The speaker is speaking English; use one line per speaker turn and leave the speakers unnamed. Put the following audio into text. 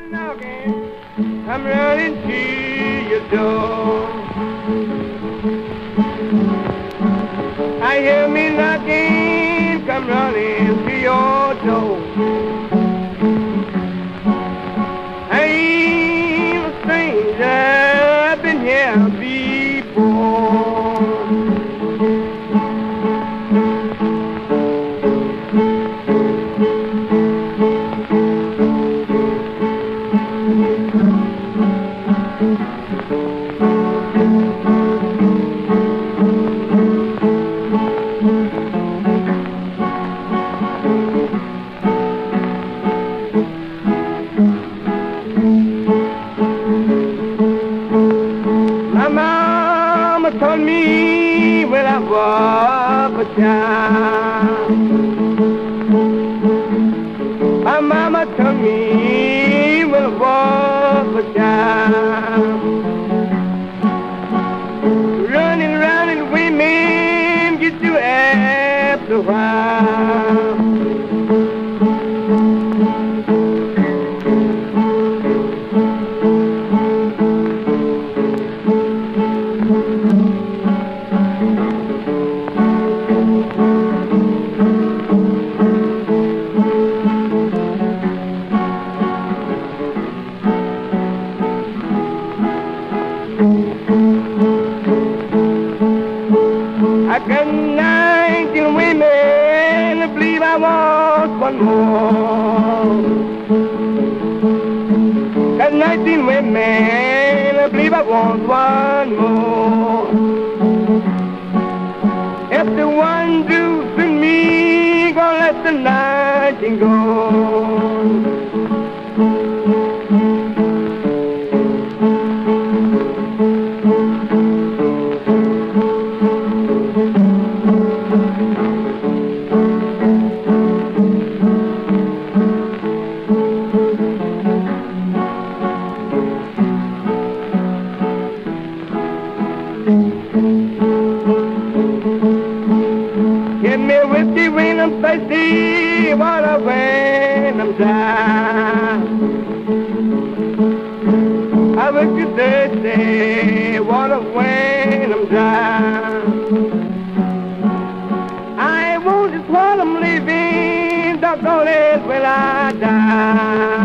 knocking, I'm running to your door. I hear me knocking, come running to your door. I'm a stranger, I've been here before. My mama told me when I was a child. My mama told me when I was a child. Running around and women get you after a while. I got 19 women, I believe I want one more. Got 19 women, I believe I want one more. If the one do to me, gonna let the 19 go. Give me whiskey when I'm thirsty, water when I'm dry. I wish you thirsty, water when I'm dry. I won't just while I'm living, doggone it when I die.